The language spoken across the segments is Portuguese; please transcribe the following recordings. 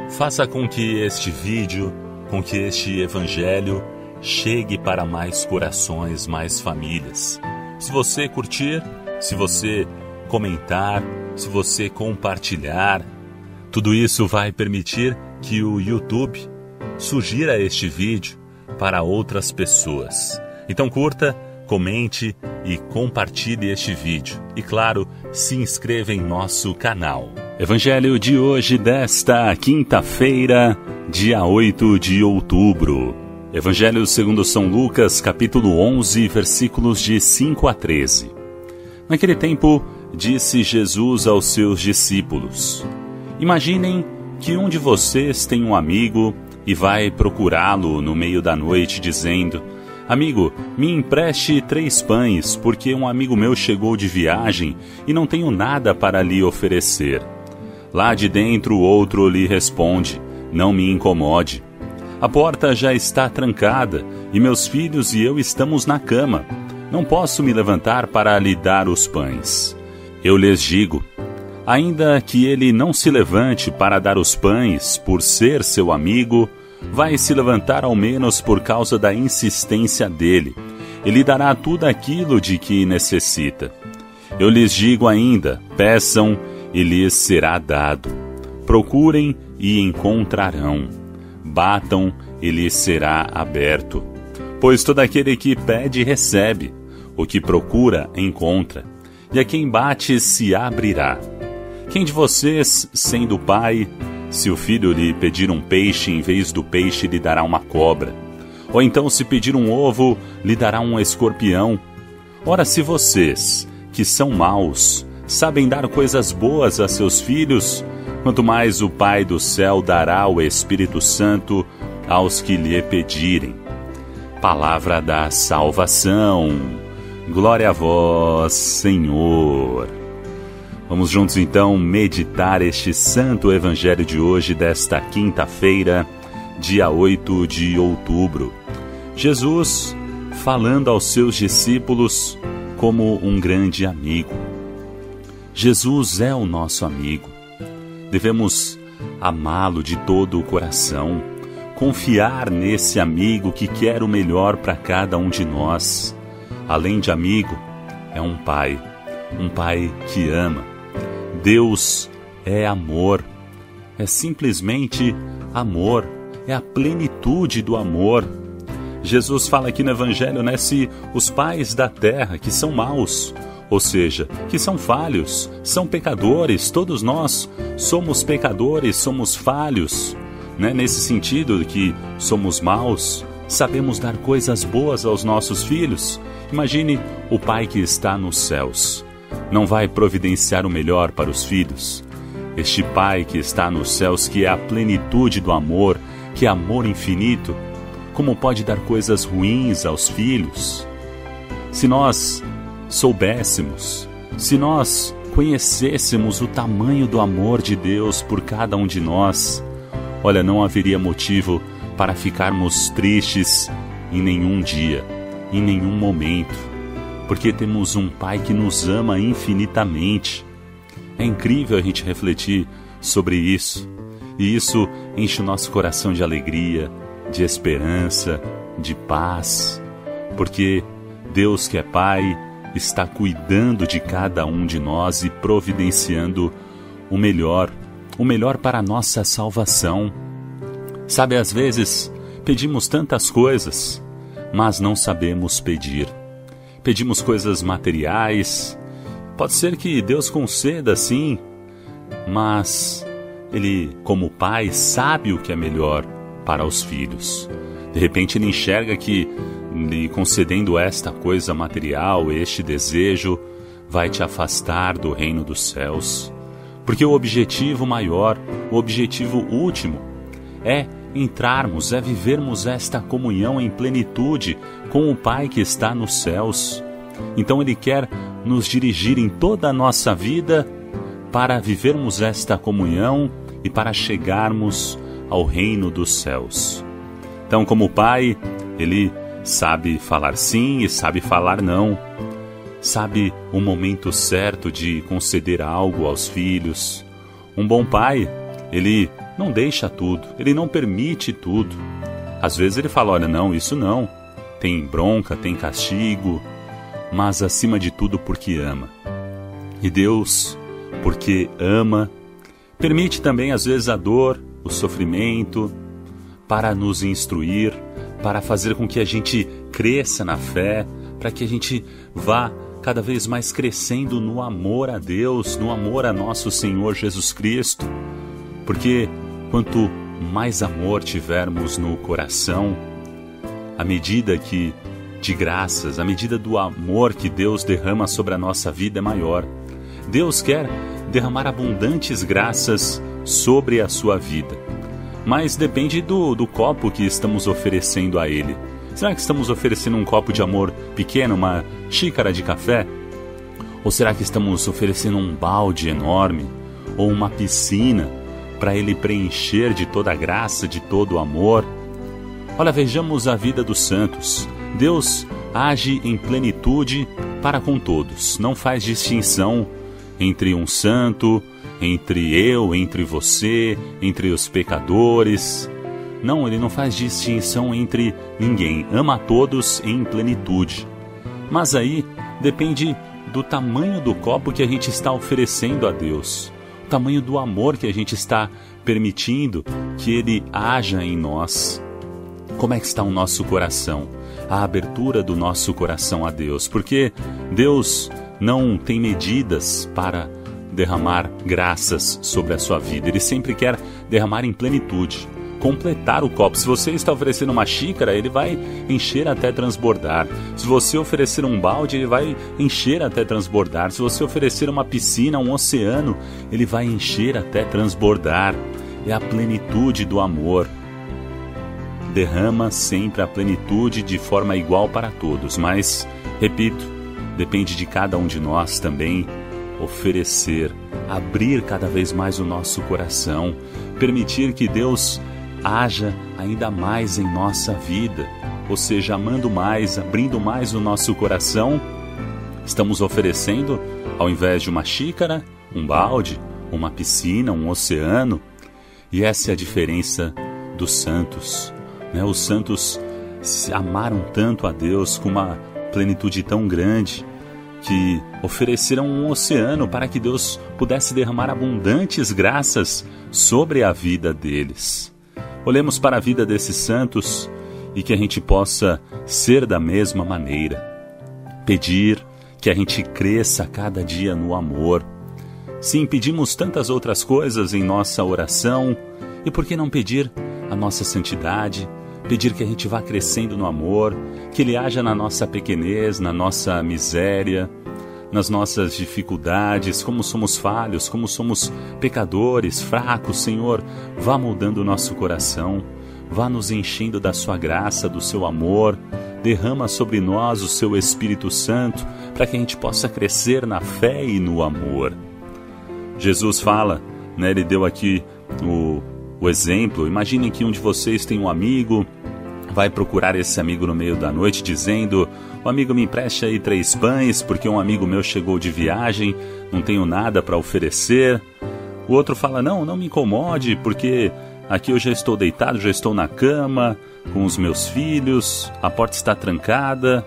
Faça com que este vídeo, com que este evangelho chegue para mais corações, mais famílias. Se você curtir, se você comentar, se você compartilhar, tudo isso vai permitir que o YouTube sugira este vídeo para outras pessoas. Então curta, comente e compartilhe este vídeo. E claro, se inscreva em nosso canal. Evangelho de hoje, desta quinta-feira, dia 8 de outubro. Evangelho segundo São Lucas, capítulo 11, versículos de 5 a 13. Naquele tempo, disse Jesus aos seus discípulos: Imaginem que um de vocês tem um amigo e vai procurá-lo no meio da noite, dizendo: Amigo, me empreste 3 pães, porque um amigo meu chegou de viagem e não tenho nada para lhe oferecer. Lá de dentro o outro lhe responde: Não me incomode. A porta já está trancada e meus filhos e eu estamos na cama. Não posso me levantar para lhe dar os pães. Eu lhes digo, ainda que ele não se levante para dar os pães por ser seu amigo, vai se levantar ao menos por causa da insistência dele. Ele dará tudo aquilo de que necessita. Eu lhes digo ainda, peçam e lhes será dado. Procurem e encontrarão. Batam e lhes será aberto. Pois todo aquele que pede recebe, o que procura encontra, e a quem bate se abrirá. Quem de vocês, sendo pai, se o filho lhe pedir um peixe, em vez do peixe lhe dará uma cobra? Ou então, se pedir um ovo, lhe dará um escorpião? Ora, se vocês, que são maus, sabem dar coisas boas a seus filhos, quanto mais o Pai do céu dará o Espírito Santo aos que lhe pedirem. Palavra da salvação. Glória a vós, Senhor. Vamos juntos então meditar este santo evangelho de hoje, desta quinta-feira, dia 8 de outubro. Jesus falando aos seus discípulos como um grande amigo. Jesus é o nosso amigo. Devemos amá-lo de todo o coração, confiar nesse amigo que quer o melhor para cada um de nós. Além de amigo, é um pai que ama. Deus é amor, é simplesmente amor, é a plenitude do amor. Jesus fala aqui no Evangelho, se os pais da terra, que são maus, ou seja, que são falhos, são pecadores, todos nós somos pecadores, somos falhos, nesse sentido que somos maus, sabemos dar coisas boas aos nossos filhos. Imagine o pai que está nos céus. Não vai providenciar o melhor para os filhos? Este Pai que está nos céus, que é a plenitude do amor, que é amor infinito, como pode dar coisas ruins aos filhos? Se nós soubéssemos, se nós conhecêssemos o tamanho do amor de Deus por cada um de nós, não haveria motivo para ficarmos tristes em nenhum dia, em nenhum momento. Porque temos um Pai que nos ama infinitamente. É incrível a gente refletir sobre isso. E isso enche o nosso coração de alegria, de esperança, de paz. Porque Deus, que é Pai, está cuidando de cada um de nós e providenciando o melhor para a nossa salvação. Sabe, às vezes pedimos tantas coisas, mas não sabemos pedir. Pedimos coisas materiais, pode ser que Deus conceda sim, mas Ele, como Pai, sabe o que é melhor para os filhos. De repente Ele enxerga que, lhe concedendo esta coisa material, este desejo, vai te afastar do reino dos céus. Porque o objetivo maior, o objetivo último, é entrarmos, é vivermos esta comunhão em plenitude com o Pai que está nos céus. Então Ele quer nos dirigir em toda a nossa vida para vivermos esta comunhão e para chegarmos ao reino dos céus. Então, como Pai, Ele sabe falar sim e sabe falar não. Sabe o momento certo de conceder algo aos filhos. Um bom pai, ele não deixa tudo, Ele não permite tudo. Às vezes Ele fala, olha, não, isso não. Tem bronca, tem castigo, mas acima de tudo porque ama. E Deus, porque ama, permite também às vezes a dor, o sofrimento, para nos instruir, para fazer com que a gente cresça na fé, para que a gente vá cada vez mais crescendo no amor a Deus, no amor a nosso Senhor Jesus Cristo. Porque quanto mais amor tivermos no coração, à medida que de graças, à medida do amor que Deus derrama sobre a nossa vida é maior. Deus quer derramar abundantes graças sobre a sua vida. Mas depende do copo que estamos oferecendo a Ele. Será que estamos oferecendo um copo de amor pequeno, uma xícara de café? Ou será que estamos oferecendo um balde enorme ou uma piscina para Ele preencher de toda a graça, de todo o amor? Olha, vejamos a vida dos santos. Deus age em plenitude para com todos. Não faz distinção entre um santo, entre eu, entre você, entre os pecadores. Não, Ele não faz distinção entre ninguém. Ama a todos em plenitude. Mas aí depende do tamanho do copo que a gente está oferecendo a Deus. O tamanho do amor que a gente está permitindo que Ele haja em nós. Como é que está o nosso coração? A abertura do nosso coração a Deus. Porque Deus não tem medidas para derramar graças sobre a sua vida. Ele sempre quer derramar em plenitude, completar o copo. Se você está oferecendo uma xícara, Ele vai encher até transbordar. Se você oferecer um balde, Ele vai encher até transbordar. Se você oferecer uma piscina, um oceano, Ele vai encher até transbordar. É a plenitude do amor. Derrama sempre a plenitude de forma igual para todos. Mas, repito, depende de cada um de nós também oferecer, abrir cada vez mais o nosso coração, permitir que Deus haja ainda mais em nossa vida, ou seja, amando mais, abrindo mais o nosso coração. Estamos oferecendo, ao invés de uma xícara, um balde, uma piscina, um oceano. E essa é a diferença dos santos, né? Os santos amaram tanto a Deus com uma plenitude tão grande que ofereceram um oceano para que Deus pudesse derramar abundantes graças sobre a vida deles. Olhemos para a vida desses santos e que a gente possa ser da mesma maneira. Pedir que a gente cresça cada dia no amor. Sim, pedimos tantas outras coisas em nossa oração, e por que não pedir a nossa santidade? Pedir que a gente vá crescendo no amor, que Ele haja na nossa pequenez, na nossa miséria, nas nossas dificuldades, como somos falhos, como somos pecadores, fracos. Senhor, vá moldando o nosso coração, vá nos enchendo da sua graça, do seu amor, derrama sobre nós o seu Espírito Santo, para que a gente possa crescer na fé e no amor. Jesus fala, né, Ele deu aqui o exemplo. Imaginem que um de vocês tem um amigo, vai procurar esse amigo no meio da noite dizendo: o amigo, me empreste aí 3 pães, porque um amigo meu chegou de viagem, não tenho nada para oferecer. O outro fala: não me incomode, porque aqui eu já estou deitado, já estou na cama, com os meus filhos, a porta está trancada.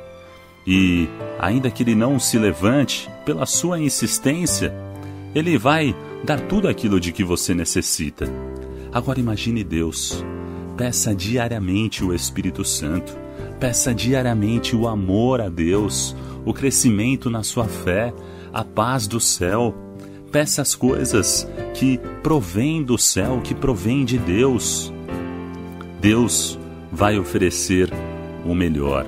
E ainda que ele não se levante, pela sua insistência, Ele vai dar tudo aquilo de que você necessita. Agora imagine Deus. Peça diariamente o Espírito Santo. Peça diariamente o amor a Deus, o crescimento na sua fé, a paz do céu. Peça as coisas que provêm do céu, que provêm de Deus. Deus vai oferecer o melhor.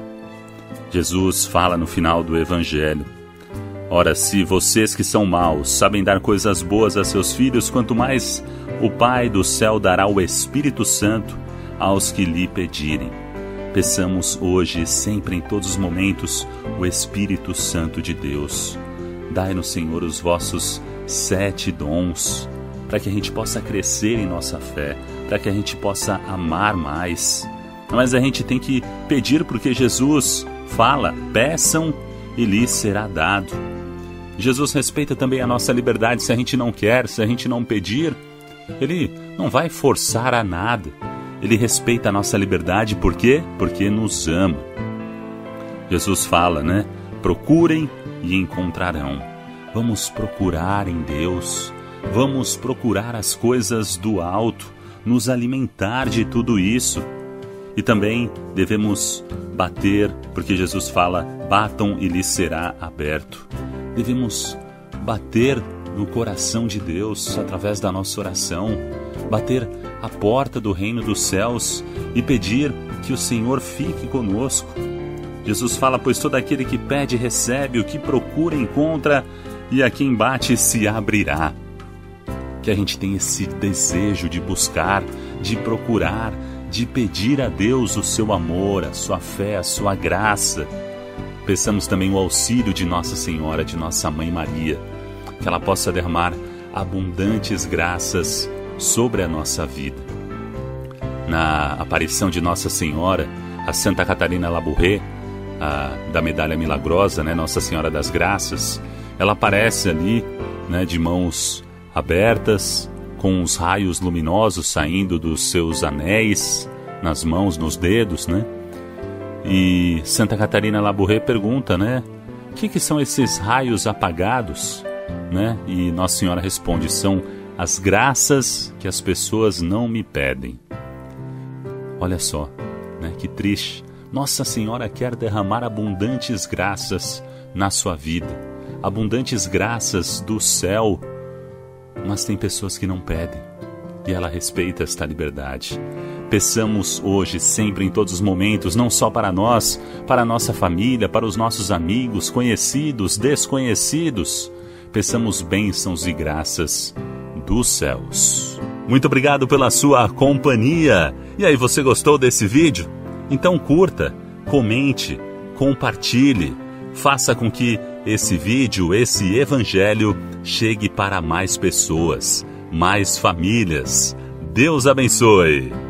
Jesus fala no final do Evangelho: ora, se vocês que são maus sabem dar coisas boas a seus filhos, quanto mais o Pai do céu dará o Espírito Santo aos que lhe pedirem. Peçamos hoje e sempre, em todos os momentos, o Espírito Santo de Deus. Dai-nos, Senhor, os vossos 7 dons, para que a gente possa crescer em nossa fé, para que a gente possa amar mais. Mas a gente tem que pedir, porque Jesus fala: peçam e lhes será dado. Jesus respeita também a nossa liberdade. Se a gente não quer, se a gente não pedir, Ele não vai forçar a nada. Ele respeita a nossa liberdade, por quê? Porque nos ama. Jesus fala, né? Procurem e encontrarão. Vamos procurar em Deus, vamos procurar as coisas do alto, nos alimentar de tudo isso. E também devemos bater, porque Jesus fala, batam e lhes será aberto. Devemos bater no coração de Deus através da nossa oração, bater a porta do reino dos céus e pedir que o Senhor fique conosco. Jesus fala, pois todo aquele que pede recebe, o que procura encontra, e a quem bate se abrirá. Que a gente tenha esse desejo de buscar, de procurar, de pedir a Deus o seu amor, a sua fé, a sua graça. Peçamos também o auxílio de Nossa Senhora, de Nossa Mãe Maria, que ela possa derramar abundantes graças sobre a nossa vida. Na aparição de Nossa Senhora, a Santa Catarina Labouré, da Medalha Milagrosa, né, Nossa Senhora das Graças, ela aparece ali, né, de mãos abertas, com os raios luminosos saindo dos seus anéis, nas mãos, nos dedos, né? E Santa Catarina Labouré pergunta, né? O que são esses raios apagados? Né? E Nossa Senhora responde, são as graças que as pessoas não me pedem. Olha só, né? Que triste. Nossa Senhora quer derramar abundantes graças na sua vida, abundantes graças do céu, mas tem pessoas que não pedem, e ela respeita esta liberdade. Peçamos hoje, sempre, em todos os momentos, não só para nós, para a nossa família, para os nossos amigos, conhecidos, desconhecidos, peçamos bênçãos e graças dos céus. Muito obrigado pela sua companhia. E aí, você gostou desse vídeo? Então curta, comente, compartilhe, faça com que esse vídeo, esse evangelho chegue para mais pessoas, mais famílias. Deus abençoe!